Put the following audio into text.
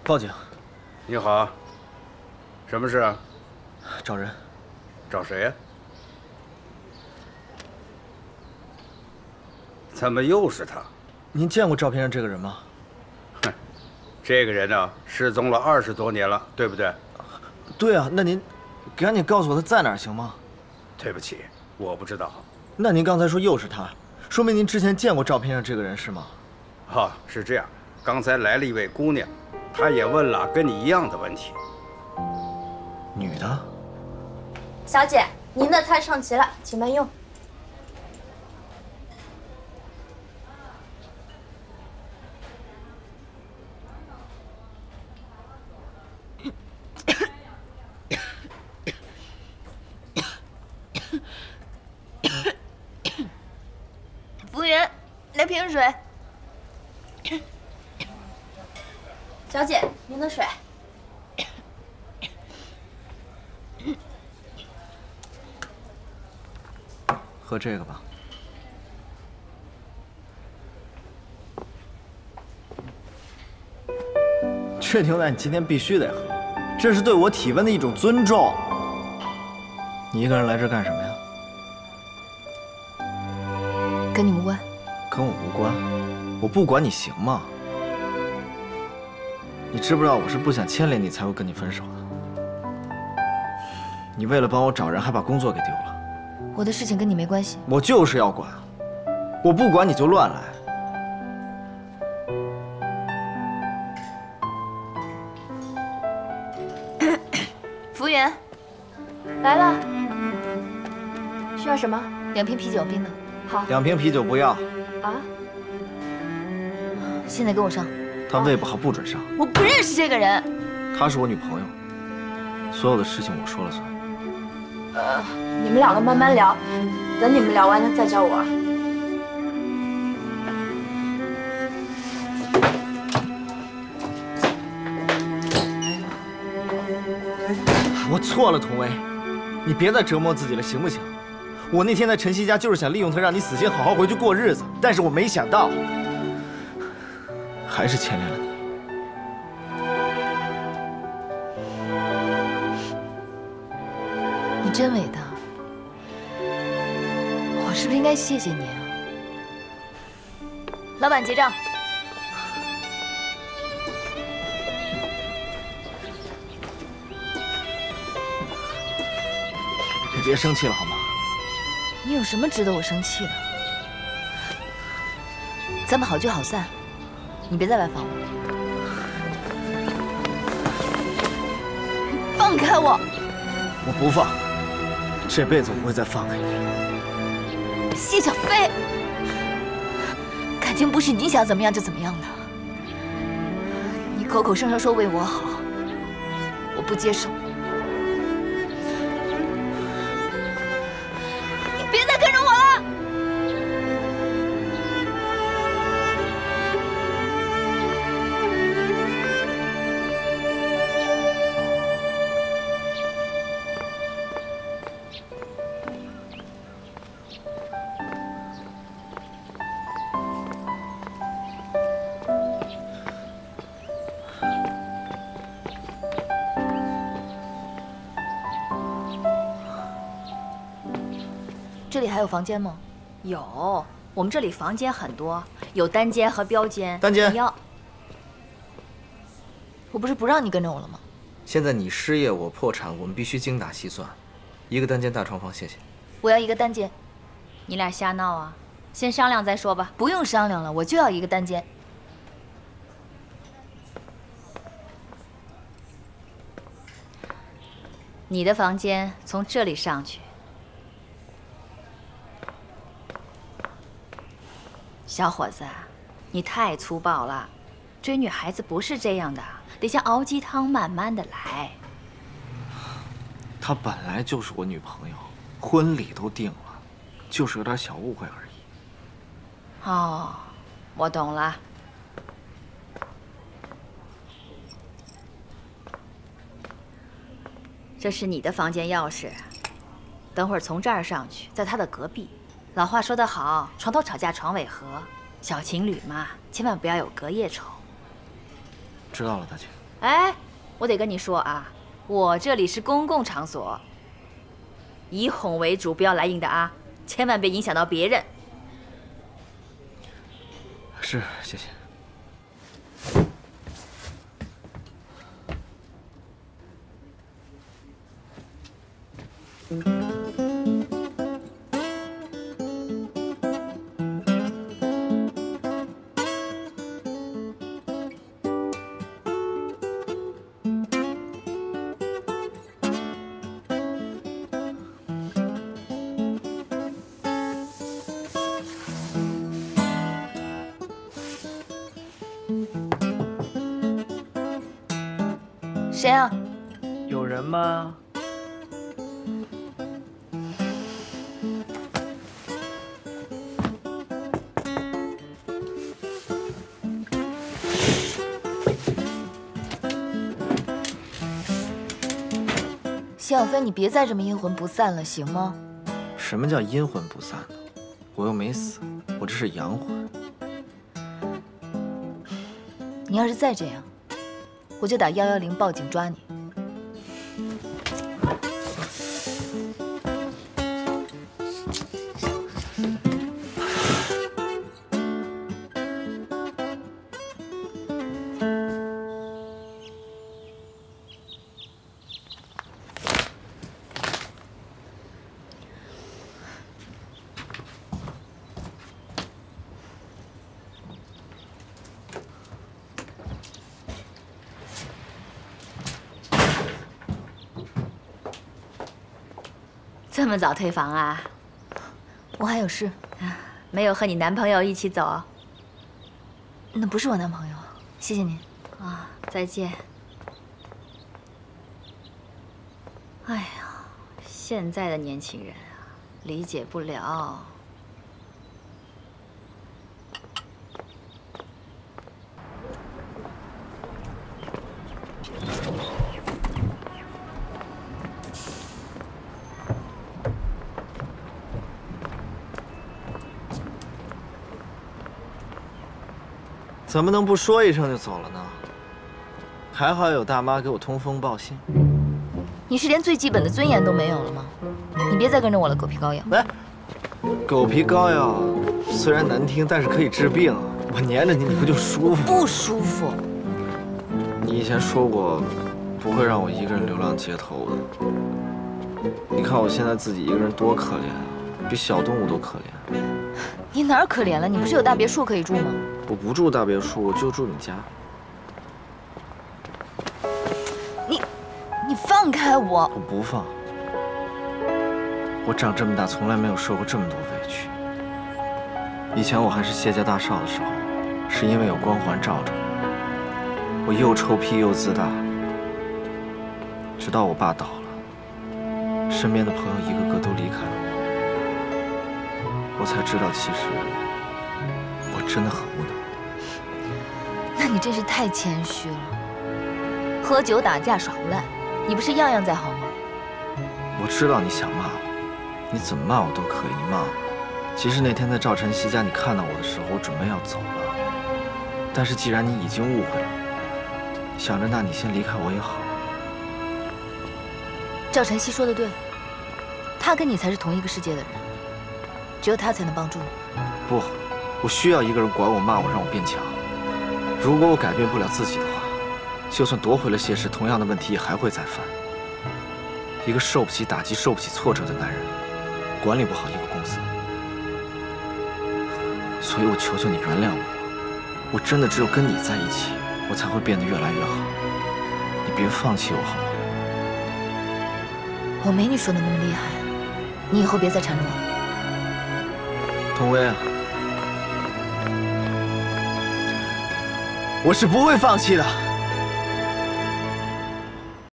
报警。 你好，什么事啊？ 找人。 找谁呀？怎么又是他？ 您见过照片上这个人吗？ 哼，这个人呢，失踪了20多年了，对不对？ 对啊，那您赶紧告诉我他在哪儿行吗？ 对不起，我不知道。 那您刚才说又是他，说明您之前见过照片上这个人是吗？ 是这样。刚才来了一位姑娘，她也问了跟你一样的问题。 女的。 小姐，您的菜上齐了，请慢用。 服务员，来瓶水。 小姐，您的水。 喝这个吧。这牛奶你今天必须得喝，这是对我体温的一种尊重。你一个人来这儿干什么呀？ 跟你无关。 跟我无关，我不管你行吗？你知不知道我是不想牵连你才会跟你分手的？你为了帮我找人，还把工作给丢了。 我的事情跟你没关系。 我就是要管，我不管你就乱来。 服务员， 来了。需要什么 ？2瓶啤酒，冰的。 好。 2瓶啤酒不要。 啊？ 现在跟我上。 他胃不好，不准上。 我不认识这个人。 她是我女朋友，所有的事情我说了算。 你们两个慢慢聊，等你们聊完了再叫我。 我错了，童薇，你别再折磨自己了，行不行？我那天在晨曦家就是想利用他，让你死心好好回去过日子，但是我没想到，还是牵连了你。 你真伟大，我是不是应该谢谢你啊？老板结账。 你别生气了好吗？ 你有什么值得我生气的？咱们好聚好散，你别再来烦我。放开我！ 我不放，这辈子我不会再放开你。 谢小飞，感情不是你想怎么样就怎么样的。你口口声声说为我好，我不接受。你别再跟着我了。这里还有房间吗？ 有，我们这里房间很多，有单间和标间。 单间。 你要？ 我不是不让你跟着我了吗？ 现在你失业，我破产，我们必须精打细算。一个单间大床房，谢谢。 我要一个单间。 你俩瞎闹啊？先商量再说吧。 不用商量了，我就要一个单间。 你的房间从这里上去。小伙子，你太粗暴了，追女孩子不是这样的，得像熬鸡汤，慢慢的来。 她本来就是我女朋友，婚礼都定了，就是有点小误会而已。 哦，我懂了。这是你的房间钥匙，等会儿从这儿上去，在他的隔壁。老话说得好，床头吵架床尾和，小情侣嘛，千万不要有隔夜仇。 知道了，大姐。 哎，我得跟你说啊，我这里是公共场所，以哄为主，不要来硬的啊，千万别影响到别人。 是，谢谢。 谁啊？ 有人吗？ 谢小飞，你别再这么阴魂不散了，行吗？ 什么叫阴魂不散呢？我又没死，我这是阳魂。 你要是再这样，我就打110报警抓你。 这么早退房啊？ 我还有事。 没有和你男朋友一起走？ 那不是我男朋友，谢谢您。 啊，再见。哎呀，现在的年轻人啊，理解不了。 怎么能不说一声就走了呢？还好有大妈给我通风报信。 你是连最基本的尊严都没有了吗？你别再跟着我了，狗皮膏药。 来，狗皮膏药虽然难听，但是可以治病。我黏着你，你不就舒服？ 不舒服。 你以前说过，不会让我一个人流浪街头的。你看我现在自己一个人多可怜啊，比小动物都可怜。 你哪儿可怜了？你不是有大别墅可以住吗？ 我不住大别墅，我就住你家。 你放开我！ 我不放。我长这么大从来没有受过这么多委屈。以前我还是谢家大少的时候，是因为有光环罩着我，我又臭屁又自大。直到我爸倒了，身边的朋友一个个都离开了我，我才知道其实我真的很无能。 那你真是太谦虚了。喝酒打架耍无赖，你不是样样在行吗？ 我知道你想骂我，你怎么骂我都可以，你骂我。其实那天在赵晨曦家，你看到我的时候，我准备要走了。但是既然你已经误会了，想着那你先离开我也好。 赵晨曦说的对，他跟你才是同一个世界的人，只有他才能帮助你。 不，我需要一个人管我、骂我，让我变强。如果我改变不了自己的话，就算夺回了谢氏，同样的问题也还会再犯。一个受不起打击、受不起挫折的男人，管理不好一个公司。所以我求求你原谅我，我真的只有跟你在一起，我才会变得越来越好。你别放弃我好吗？ 我没你说的那么厉害，你以后别再缠着我了。 童薇啊，我是不会放弃的。